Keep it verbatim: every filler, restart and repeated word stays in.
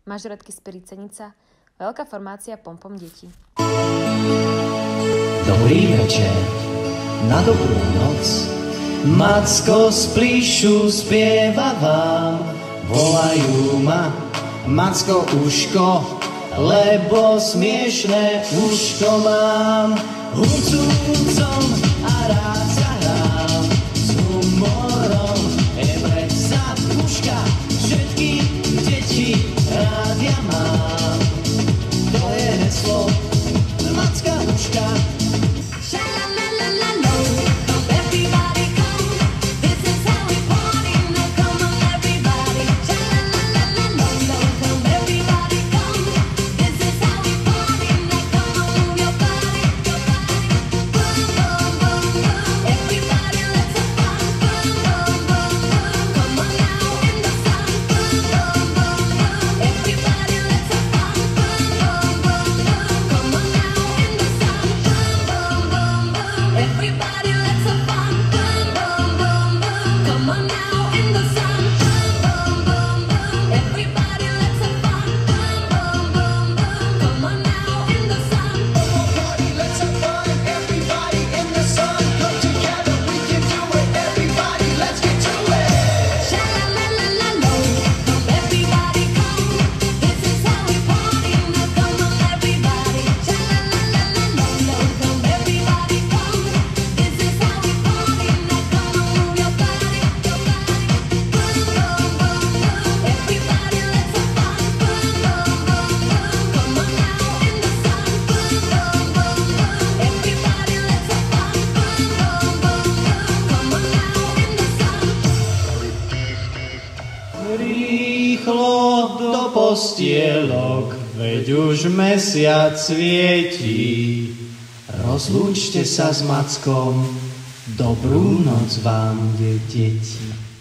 Mažoretky Spirit Senica, veľká formácia Pompom detí. Dobrý večer, na dobrú noc. Macko z Plíšu spieva vám, volajú ma Macko uško, lebo smiešné uško mám. Húcúcom a rád sa hrám, s humorom je predsa uška, všetky deti rád ja mám. To je heslo Macka uška. Rýchlo do postielok, veď už mesiac svietí. Rozlúčte sa s Mackom, dobrú noc vám, deti.